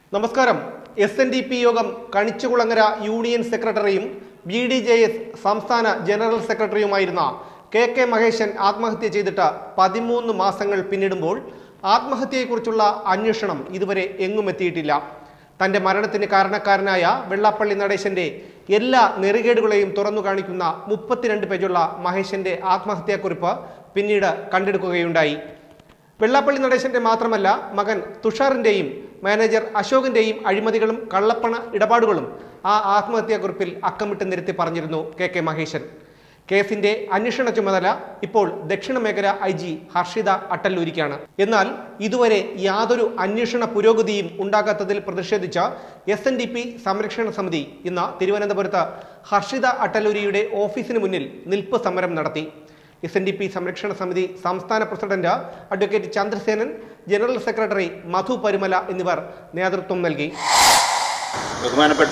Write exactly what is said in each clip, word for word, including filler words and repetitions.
നമസ്കാരം. S N D P യോഗം Kanichukulangara union സെക്രട്ടറിയും ബി ഡി ജെ എസ് സംസ്ഥാന ജനറൽ സെക്രട്ടറിയുമായിരുന്ന കെ കെ മഹേശൻ ആത്മഹത്യ ചെയ്തിട്ട് പതിമൂന്ന് മാസങ്ങൾ പിന്നിടുമ്പോൾ ആത്മഹത്യയെക്കുറിച്ചുള്ള അന്വേഷണം ഇതുവരെ എങ്ങും എത്തിയിട്ടില്ല. തന്റെ മരണത്തിന് കാരണക്കാരനായ വെള്ളാപ്പള്ളി നടേശന്റെ എല്ലാ നെറികേടുകളെയും തുറന്നു കാണിക്കുന്ന മുപ്പത്തിരണ്ട് പേജുള്ള മഹേശന്റെ ആത്മഹത്യാക്കുറിപ്പ് പിന്നീട് കണ്ടെടുക്കുകയുണ്ടായി. വെള്ളാപ്പള്ളി നടേശന്റെ മാത്രമല്ല മകൻ തുഷാറിന്റെയും മാനേജർ അശോകിന്റെയും അഴിമതികളും കള്ളപ്പണ ഇടപാടുകളും ആ ആത്മഹത്യാക്കുറിപ്പിൽ അക്കമിട്ട് നിരത്തി പറഞ്ഞിരുന്നു കെ കെ മഹേശൻ. കേസിന്റെ അന്വേഷണ ചുമതല ഇപ്പോൾ ദക്ഷിണ മേഖല ഐ ജി ഹർഷിത അട്ടല്ലൂരിക്കാണ്. എന്നാൽ ഇതുവരെ യാതൊരു അന്വേഷണ പുരോഗതിയും ഉണ്ടാകാത്തതിൽ പ്രതിഷേധിച്ച എസ് എൻ ഡി പി സംരക്ഷണ സമിതി ഇന്ന് തിരുവനന്തപുരത്ത് ഹർഷിത അട്ടല്ലൂരിയുടെ ഓഫീസിന് മുന്നിൽ നിൽപ്പ് സമരം നടത്തി. എസ് എൻ ഡി പി സംരക്ഷണ സമിതി സംസ്ഥാന president advocate Chandrasenan, general secretary Madhu Parumala എന്നിവർ നേതൃത്വം നൽകി. ബഹുമാനപ്പെട്ട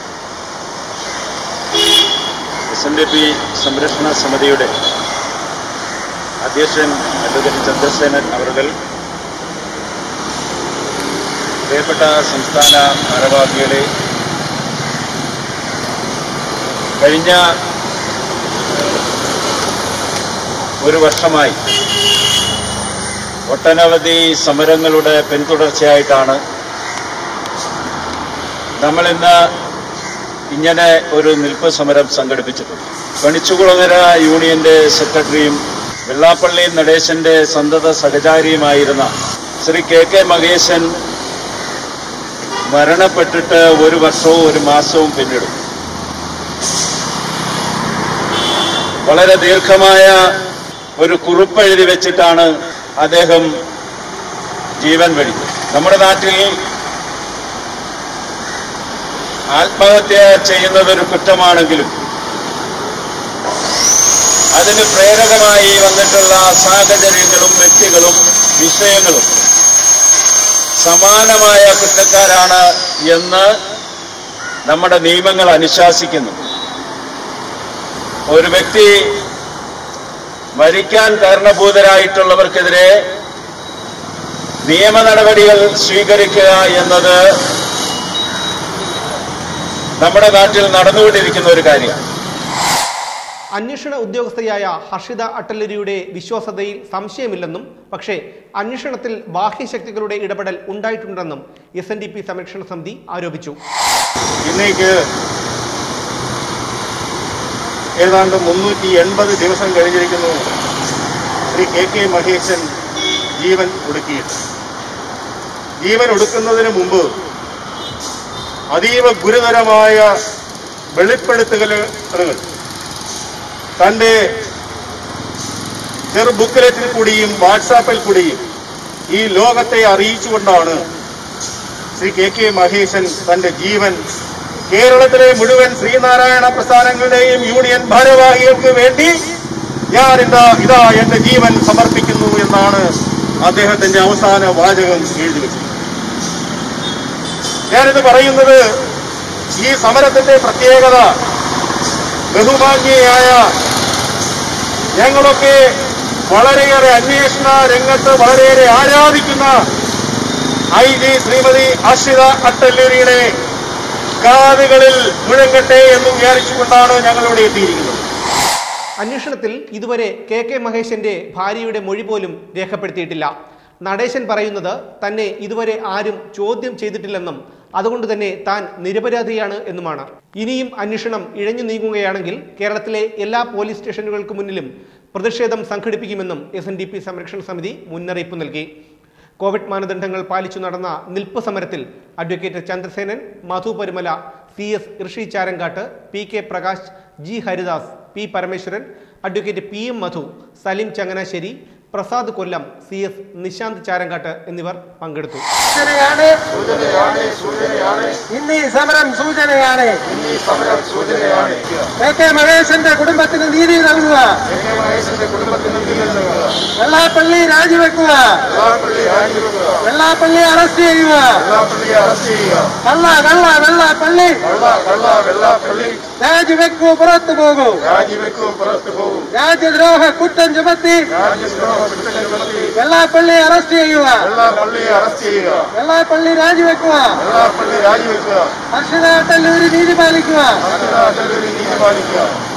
എസ് എൻ ഡി പി സംരക്ഷണ സമിതിയുടെ അധ്യക്ഷൻ അഡ്വക്കേറ്റ് ചന്ദ്രസേനൻ അവരുടെ, പ്രിയപ്പെട്ട സംസ്ഥാന ഭാരവാഹികളെ, കഴിഞ്ഞ ഒരു വർഷമായി ഒട്ടനവധി സമരങ്ങളുടെ പിന്തുടർച്ചയായിട്ടാണ് നമ്മളിന്ന് ഇങ്ങനെ ഒരു നിൽപ്പ് സമരം സംഘടിപ്പിച്ചിട്ടുണ്ട്. കണിച്ചുകുളങ്ങര യൂണിയന്റെ സെക്രട്ടറിയും വെള്ളാപ്പള്ളി നടേശന്റെ സന്തത സഹചാരിയുമായിരുന്ന ശ്രീ കെ കെ മഹേശൻ മരണപ്പെട്ടിട്ട് ഒരു വർഷവും ഒരു മാസവും പിന്നിടും. വളരെ ദീർഘമായ ഒരു കുറിപ്പെഴുതി വെച്ചിട്ടാണ് അദ്ദേഹം ജീവൻ വെടിഞ്ഞത്. നമ്മുടെ നാട്ടിൽ ആത്മഹത്യ ചെയ്യുന്നത് ഒരു കുറ്റമാണെങ്കിലും അതിന് പ്രേരകമായി വന്നിട്ടുള്ള സാഹചര്യങ്ങളും വ്യക്തികളും വിഷയങ്ങളും സമാനമായ കുറ്റക്കാരാണ് എന്ന് നമ്മുടെ നിയമങ്ങൾ അനുശാസിക്കുന്നു. ഒരു വ്യക്തി മരിക്കാൻ കാരണഭൂതരായിട്ടുള്ളവർക്കെതിരെ നിയമ നടപടികൾ സ്വീകരിക്കുക എന്നത് നമ്മുടെ നാട്ടിൽ നടന്നുകൊണ്ടിരിക്കുന്ന ഒരു കാര്യമാണ്. അന്വേഷണ ഉദ്യോഗസ്ഥയായ ഹർഷിത അട്ടല്ലൂരിയുടെ വിശ്വാസ്യതയിൽ സംശയമില്ലെന്നും പക്ഷേ അന്വേഷണത്തിൽ ബാഹ്യശക്തികളുടെ ഇടപെടൽ ഉണ്ടായിട്ടുണ്ടെന്നും എസ് എൻ ഡി പി സംരക്ഷണ സമിതി ആരോപിച്ചു. ഇന്നേക്ക് ഏതാണ്ട് മുന്നൂറ്റി എൺപത് ദിവസം കഴിഞ്ഞിരിക്കുന്നു ശ്രീ കെ കെ മഹേശൻ ജീവൻ ഒടുക്കിയിട്ട്. ജീവൻ ഒടുക്കുന്നതിന് മുമ്പ് അതീവ ഗുരുതരമായ വെളിപ്പെടുത്തലുകൾ തന്റെ ചെറു ബുക്ക്ലെറ്റിൽ കൂടിയും വാട്സാപ്പിൽ കൂടിയും ഈ ലോകത്തെ അറിയിച്ചുകൊണ്ടാണ് ശ്രീ കെ കെ മഹേശൻ തന്റെ ജീവൻ കേരളത്തിലെ മുഴുവൻ ശ്രീനാരായണ പ്രസ്ഥാനങ്ങളുടെയും യൂണിയൻ ഭാരവാഹികൾക്ക് വേണ്ടി ഞാൻ ഇതാ ഇതാ എന്റെ ജീവൻ സമർപ്പിക്കുന്നു എന്നാണ് അദ്ദേഹത്തിന്റെ അവസാന വാചകം എഴുതി വെച്ചത്. ഞാനിത് പറയുന്നത് ഈ സമരത്തിന്റെ പ്രത്യേകത ബഹുമാന്യയായ ഞങ്ങളൊക്കെ വളരെയേറെ അന്വേഷണ രംഗത്ത് വളരെയേറെ ആരാധിക്കുന്ന ഐ ജി ശ്രീമതി ഹർഷിത അട്ടല്ലൂരിയുടെ കാതുകളിൽ മുഴങ്ങട്ടെ എന്ന് വിചാരിച്ചുകൊണ്ടാണ് ഞങ്ങളിവിടെ എത്തിയിരിക്കുന്നത്. അന്വേഷണത്തിൽ ഇതുവരെ കെ കെ മഹേശന്റെ ഭാര്യയുടെ മൊഴി പോലും രേഖപ്പെടുത്തിയിട്ടില്ല. നടേശൻ പറയുന്നത് തന്നെ ഇതുവരെ ആരും ചോദ്യം ചെയ്തിട്ടില്ലെന്നും അതുകൊണ്ട് തന്നെ താൻ നിരപരാധിയാണ് എന്നുമാണ്. ഇനിയും അന്വേഷണം ഇഴഞ്ഞു നീങ്ങുകയാണെങ്കിൽ കേരളത്തിലെ എല്ലാ പോലീസ് സ്റ്റേഷനുകൾക്ക് മുന്നിലും പ്രതിഷേധം സംഘടിപ്പിക്കുമെന്നും എസ് എൻ ഡി പി സംരക്ഷണ സമിതി മുന്നറിയിപ്പ് നൽകി. കോവിഡ് മാനദണ്ഡങ്ങൾ പാലിച്ചു നടന്ന നിൽപ്പ് സമരത്തിൽ advocate Chandrasenan, Madhu Parumala, C S Rishi Charankattu, P K Prakash, G Haridas, P Parameswaran, advocate P M Madhu, Salim Changanassery, Prasad Kollam, C S Nishanth Charankattu എന്നിവർ പങ്കെടുത്തു. ഇന്നീ സമരം സൂചനയാണ്. കെ കെ മഹേശന്റെ കുടുംബത്തിന് നീതി നൽകുക. വെള്ളാപ്പള്ളി രാജിവെക്കുക. വെള്ളാപ്പള്ളി അറസ്റ്റ് ചെയ്യുക. കള്ള കള്ള വെള്ളാപ്പള്ളി രാജിവെക്കൂ, പുറത്തു പോകൂ. രാജ്യദ്രോഹ കുറ്റം ചുമത്തി വെള്ളാപ്പള്ളി അറസ്റ്റ് ചെയ്യുക. വെള്ളാപ്പള്ളി രാജിവെക്കുക. വെള്ളാപ്പള്ളി രാജിവെക്കുക. ഹർഷിത അട്ടല്ലൂരി നീതി പാലിക്കുക. ഹർഷിത അട്ടല്ലൂരി നീതി പാലിക്കുക.